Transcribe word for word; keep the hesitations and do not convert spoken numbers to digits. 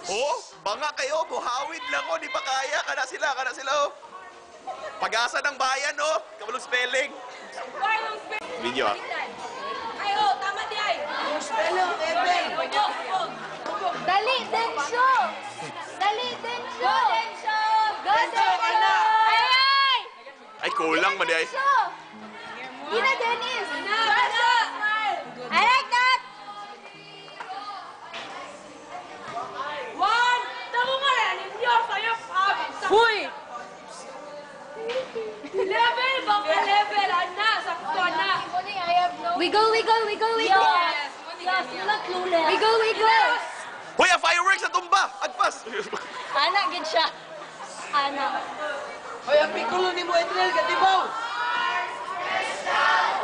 Oh, banga kayo, buhawid lang oh, di pa kaya. Kana sila, kana sila oh. Pag-asa ng bayan oh, kabalong spelling. Video ah. Ay, oh, tama di ay. Spelling, Ebe. Dali, Densyo! Dali, Densyo! Go, Densyo! Go, Densyo, Densyo! kana! Ay, ay! Ay, kulang man di ay. Densyo! Gina, Dennis! Densyo! I like that! One! Tama nga yan! Hindi ako sa'yo! Huy! Level! Baka level! Ana! Sakto, ana! Wiggle, wiggle, wiggle, wiggle! Yes! Yes, wala clueless. Wiggle, wiggle! Hoy, ang fireworks sa tumba! Agpas! Ana, gid siya. Ana. Hoy, ang pikulo ni mo, Edrel, katibaw.